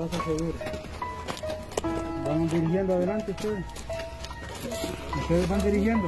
todo se asegura. Van dirigiendo adelante ustedes. Ustedes van dirigiendo.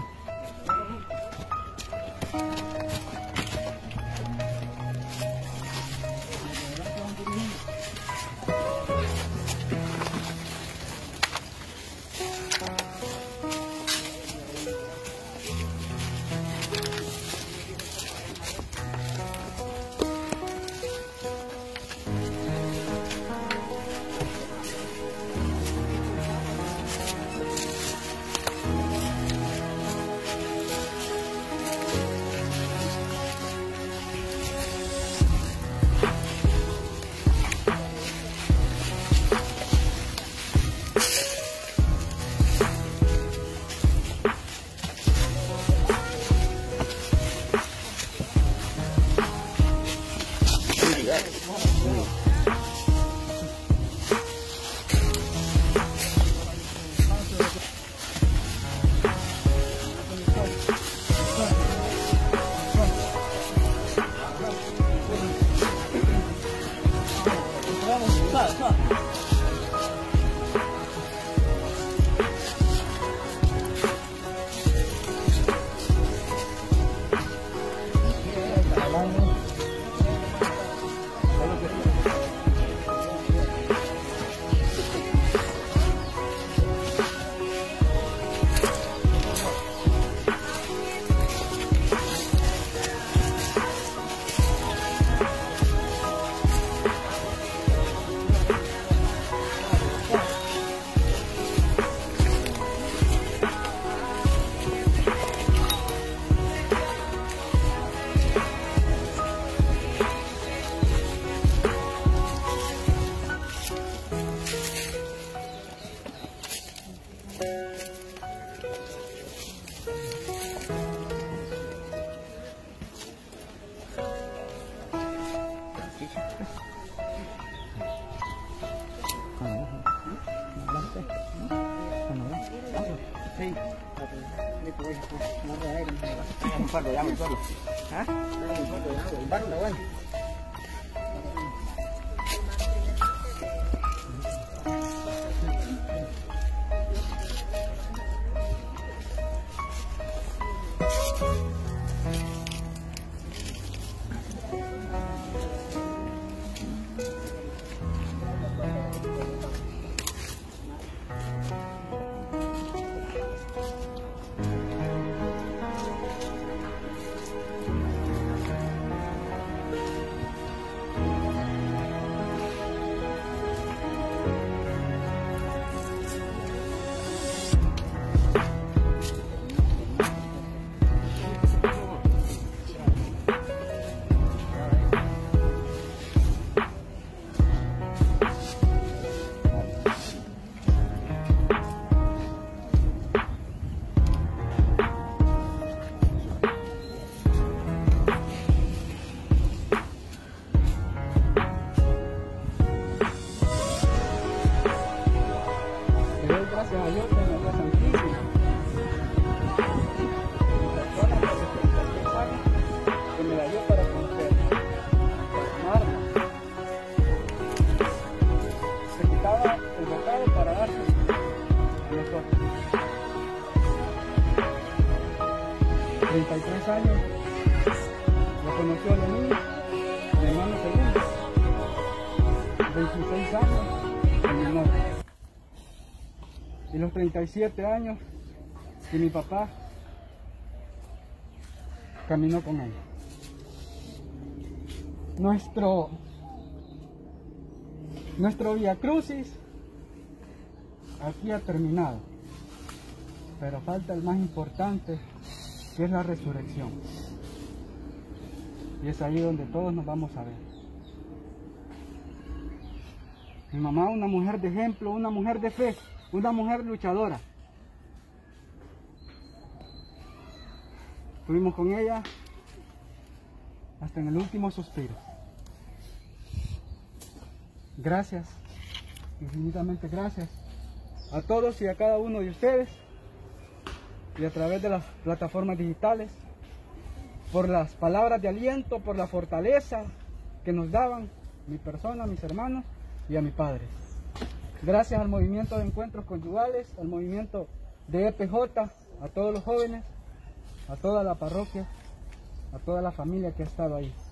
Años, lo conoció la niña, mi hermano segundo, 26 años, el menor, y los 37 años que mi papá caminó con ella. Nuestro Vía Crucis aquí ha terminado, pero falta el más importante, que es la resurrección. Y es ahí donde todos nos vamos a ver. Mi mamá, una mujer de ejemplo, una mujer de fe, una mujer luchadora. Estuvimos con ella hasta en el último suspiro. Gracias, infinitamente gracias a todos y a cada uno de ustedes, y a través de las plataformas digitales, por las palabras de aliento, por la fortaleza que nos daban mi persona, mis hermanos y a mi padre. Gracias al movimiento de encuentros conyugales, al movimiento de EPJ, a todos los jóvenes, a toda la parroquia, a toda la familia que ha estado ahí.